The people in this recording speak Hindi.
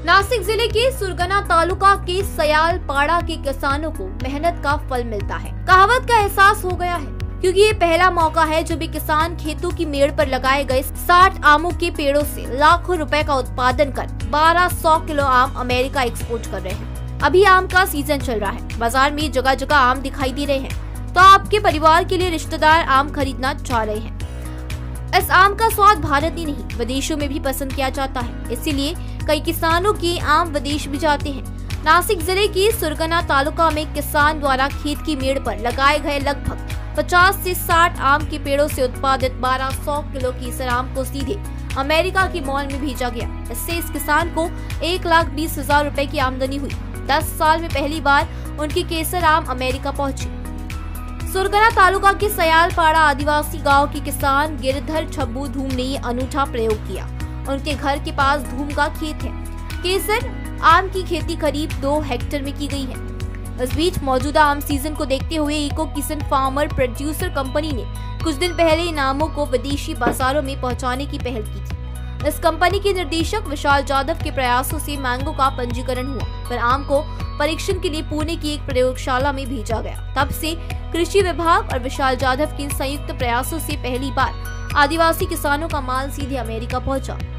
नासिक जिले के सुरगना तालुका के सयालपाड़ा के किसानों को मेहनत का फल मिलता है। कहावत का एहसास हो गया है, क्योंकि ये पहला मौका है जब भी किसान खेतों की मेड़ पर लगाए गए 60 आमों के पेड़ों से लाखों रुपए का उत्पादन कर 1200 किलो आम अमेरिका एक्सपोर्ट कर रहे हैं। अभी आम का सीजन चल रहा है, बाजार में जगह जगह आम दिखाई दे रहे हैं, तो आपके परिवार के लिए रिश्तेदार आम खरीदना चाह रहे हैं। इस आम का स्वाद भारत ही नहीं विदेशों में भी पसंद किया जाता है, इसीलिए कई किसानों के आम विदेश भी जाते हैं। नासिक जिले की सुरगना तालुका में किसान द्वारा खेत की मेड़ पर लगाए गए लगभग 50 से 60 आम के पेड़ों से उत्पादित 1200 किलो केसर आम को सीधे अमेरिका की मॉल में भेजा गया। इससे इस किसान को 1,20,000 रुपए की आमदनी हुई। 10 साल में पहली बार उनकी केसर आम अमेरिका पहुंची। सुरगना तालुका के सयालपाड़ा आदिवासी गांव के किसान गिरधर छब्बू धूम ने ये अनूठा प्रयोग किया। उनके घर के पास धूम का खेत है। केसर आम की खेती करीब 2 हेक्टेयर में की गई है। इस बीच मौजूदा आम सीजन को देखते हुए eco Kisan farmer producer company ने कुछ दिन पहले इन आमों को विदेशी बाजारों में पहुंचाने की पहल की थी। इस कंपनी के निर्देशक विशाल जाधव के प्रयासों से मैंगो का पंजीकरण हुआ, पर आम को परीक्षण के लिए पुणे की एक प्रयोगशाला में भेजा गया। तब से कृषि विभाग और विशाल जाधव के संयुक्त प्रयासों से पहली बार आदिवासी किसानों का माल सीधे अमेरिका पहुंचा।